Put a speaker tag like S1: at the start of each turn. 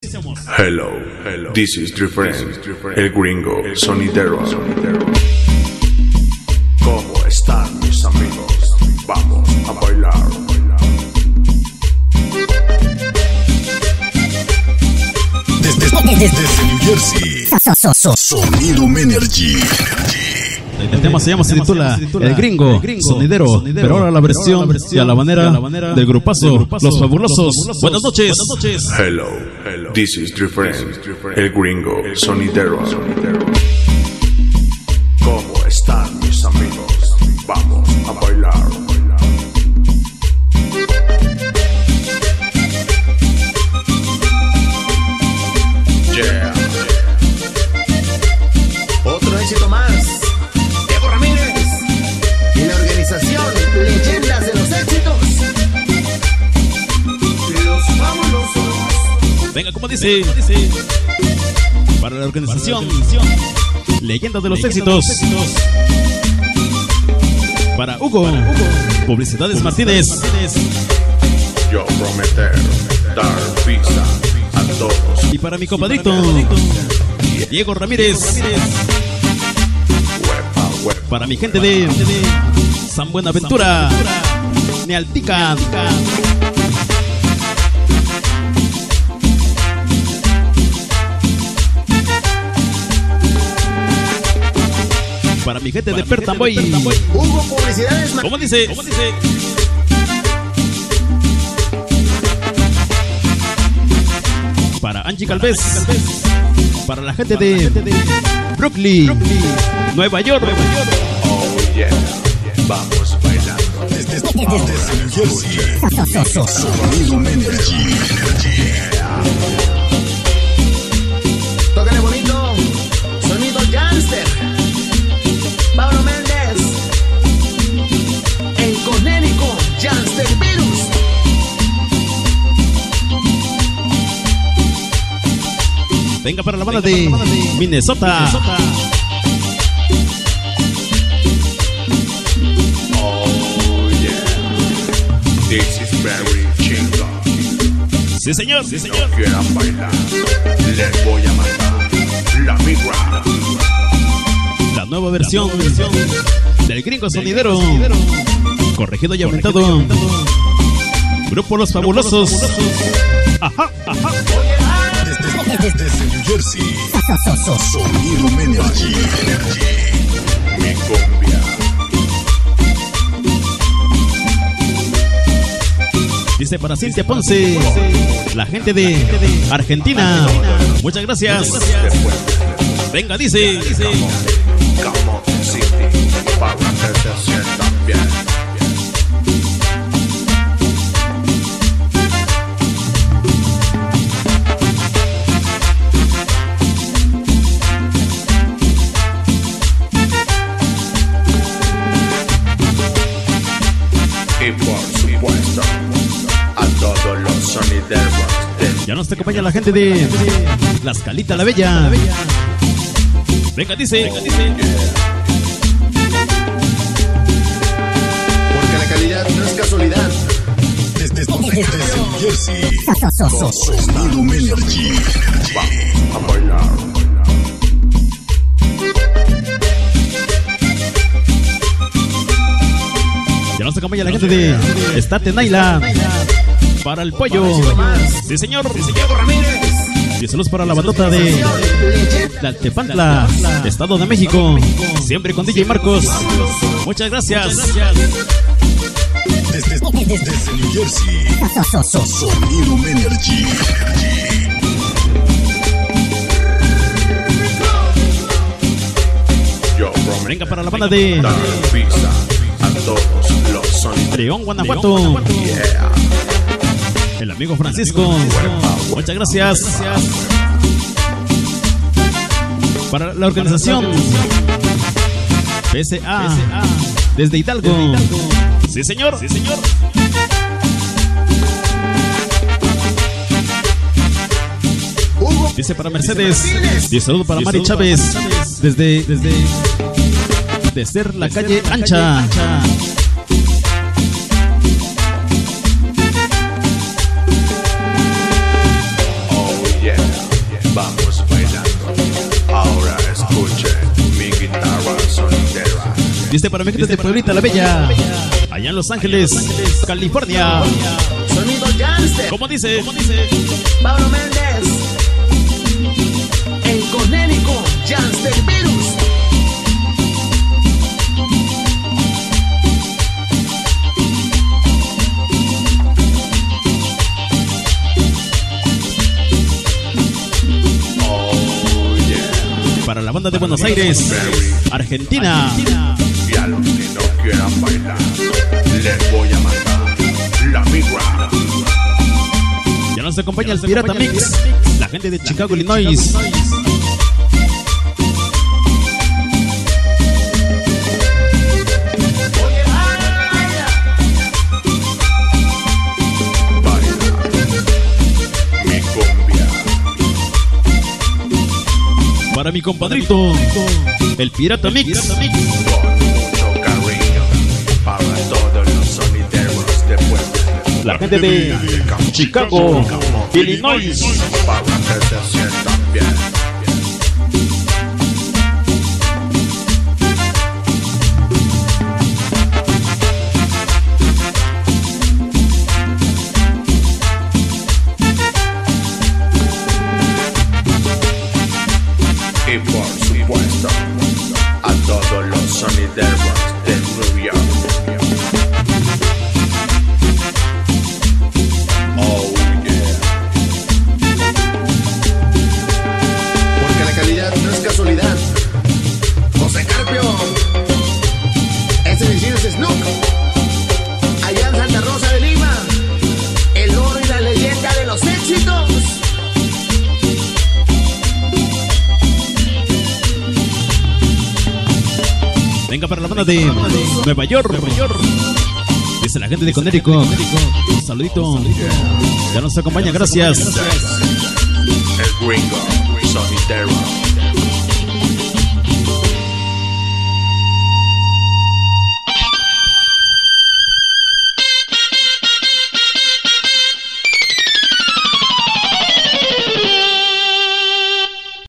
S1: Hello, this is Different, el gringo, sonidero. ¿Cómo están mis amigos? Vamos a bailar.
S2: Desde New Jersey, Sonido Energy.
S3: El tema se titula El Gringo, sonidero, pero ahora la versión y a la manera del grupazo Los Fabulosos. Buenas noches.
S1: Hello, this is Different, el gringo, sonidero. ¿Cómo están mis amigos? Vamos a bailar. Yeah.
S4: Otro éxito más. Diego Ramírez y la organización Leyendas de los Éxitos. Los Fabulosos.
S3: Venga, como dice, para la organización Leyendas de los Éxitos. Para Hugo, Publicidades Martínez.
S1: Yo prometer dar pizza a todos.
S3: Y para mi compadrito Diego Ramírez. Para mi gente de San Buenaventura, Nealtica. Para mi gente de Pertamboy.
S4: Hugo Publicidades Martínez.
S3: ¿Cómo dice? Para Angie Calvez. Para la gente de Brooklyn, Nueva York.
S1: Oh yeah, vamos bailando.
S2: Desde New Jersey, Sonido Energy.
S4: Tócale bonito. Sonido Gangster. Pablo Méndez. En Conénico, Gangster Virus.
S3: Venga para la banda de Minnesota.
S1: Oh yeah, this is very chingo.
S3: Sí, señor.
S1: No quieran bailar, les voy a matar la migra.
S3: La nueva versión del Gringo Sonidero. Corregido y aumentado. Grupo Los Fabulosos. Ajá.
S2: Desde New Jersey, Sonido Energy.
S1: Mi cumbia.
S3: Dice para Cintia Ponce, la gente de Argentina. Muchas gracias. Venga, dice.
S1: Come on, City, para que te sientan bien. Y por supuesto, a todos los sonideros del...
S3: Ya nos acompaña la gente de La Escalita la Bella. Venga, dice.
S4: Porque la calidad no es casualidad.
S2: Desde New Jersey, Sonido Energy.
S1: Vamos a bailar.
S3: Ya nos acompaña la gente de Staten Island. Para el pollo. Sí, señor.
S4: Diego Ramírez.
S3: Y saludos para la bandota de Tlaltepantla, Estado de México. Siempre con DJ Marcos. Muchas gracias.
S2: Desde New Jersey, Sonido Energy.
S1: Yo prometo
S3: Venga para la banda de
S1: dar pizza a todos los sonideros.
S3: León, Guanajuato.
S1: Yeah.
S3: El amigo Francisco. Muchas gracias. Para la organización PSA desde Hidalgo. Sí, señor. Dice para Mercedes. Y saludo para Mari Chávez. Desde de ser la calle ancha.
S1: yeah, vamos bailando. Ahora escuchen mi guitarra sonidera.
S3: Dice para mí que desde Pueblita la Bella, allá en Los Ángeles, California.
S4: Sonido Gangster.
S3: ¿Cómo dice?
S4: Pablo Méndez. En Connecticut, Gangster Virus.
S3: Para la banda de Buenos Aires, Argentina.
S1: Y a los que no quieran bailar, les voy a mandar la migra.
S3: Ya nos acompaña el Pirata Mix, la gente de Chicago, Illinois. Para mi compadrito, el Pirata Mix.
S1: Con mucho cariño para todos los sonideros de Puebla.
S3: La gente de Chicago, Illinois.
S1: Para que se sientan bien. Y por supuesto, a todos los sonideros de New York. Oh yeah. Porque la calidad no es casualidad. José Carpio. Ese vecino es Snook. Allá en Santa Rosa de Lima. El oro y la leyenda de los éxitos.
S3: Venga para la banda de Nueva York. Dice la gente de Connecticut. Un saludito. Ya nos acompaña, gracias.
S1: El gringo sonidero.